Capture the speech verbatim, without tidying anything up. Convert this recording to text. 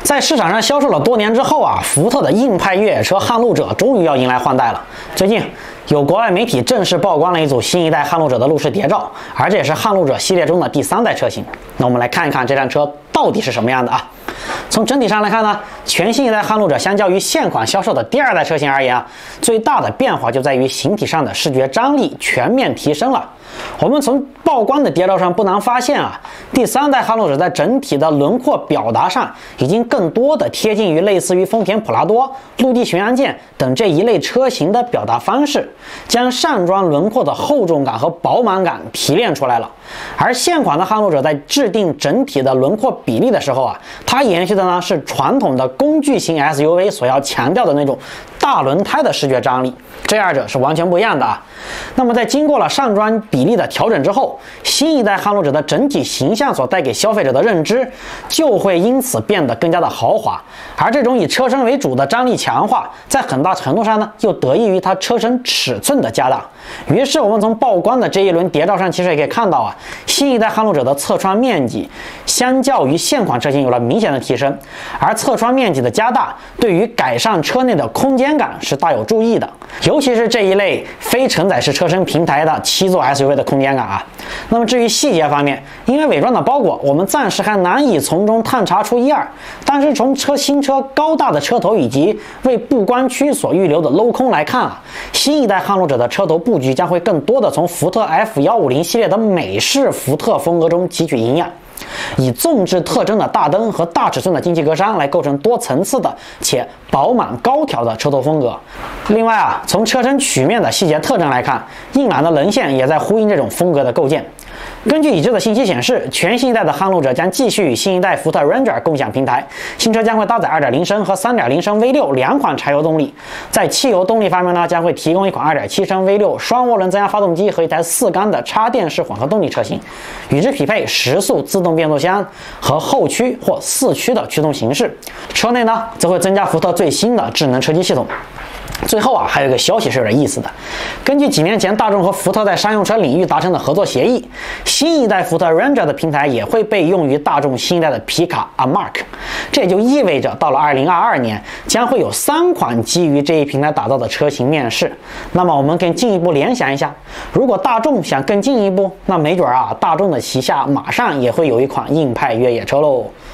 在市场上销售了多年之后啊，福特的硬派越野车撼路者终于要迎来换代了。最近，有国外媒体正式曝光了一组新一代撼路者的路试谍照，而这也是撼路者系列中的第三代车型。那我们来看一看这辆车到底是什么样的啊？从整体上来看呢，全新一代撼路者相较于现款销售的第二代车型而言啊，最大的变化就在于形体上的视觉张力全面提升了。我们从曝光的谍照上不难发现啊，第三代撼路者在整体的轮廓表达上已经更多的贴近于类似于丰田普拉多、陆地巡洋舰等这一类车型的表达方式，将上装轮廓的厚重感和饱满感提炼出来了。而现款的撼路者在制定整体的轮廓比例的时候啊，它延续的呢是传统的工具型 S U V 所要强调的那种大轮胎的视觉张力，这二者是完全不一样的啊。那么在经过了上装比例的调整之后，新一代撼路者的整体形象所带给消费者的认知就会因此变得更加的豪华，而这种以车身为主的张力强化，在很大程度上呢又得益于它车身尺寸的加大。于是我们从曝光的这一轮谍照上其实也可以看到啊，新一代撼路者的侧窗面积相较于现款车型有了明显的提升，而侧窗面积的加大对于改善车内的空间感是大有注意的，尤其是这一类非承载式车身平台的七座 S U V 的空间感啊。那么至于细节方面，因为伪装的包裹我们暂时还难以从中探查出一二，但是从车新车高大的车头以及为布光区所预留的镂空来看啊，新一代撼路者的车头布局将会更多的从福特 F 一五零 系列的美式福特风格中汲取营养，以纵置特征的大灯和大尺寸的进气格栅来构成多层次的且饱满高挑的车头风格。另外啊，从车身曲面的细节特征来看，硬朗的棱线也在呼应这种风格的构建。根据已知的信息显示，全新一代的撼路者将继续与新一代福特 Ranger 共享平台，新车将会搭载 二点零 升和 三点零 升 V 六 两款柴油动力。在汽油动力方面呢，将会提供一款 二点七 升 V 六 双涡轮增压发动机和一台四缸的插电式混合动力车型，与之匹配十速自动变速箱和后驱或四驱的驱动形式。车内呢，则会增加福特最新的智能车机系统。最后啊，还有一个消息是有点意思的。根据几年前大众和福特在商用车领域达成的合作协议，新一代福特 Ranger 的平台也会被用于大众新一代的皮卡 A-Mark。这也就意味着到了二零二二年，将会有三款基于这一平台打造的车型面世。那么我们更进一步联想一下，如果大众想更进一步，那没准啊，大众的旗下马上也会有一款硬派越野车喽。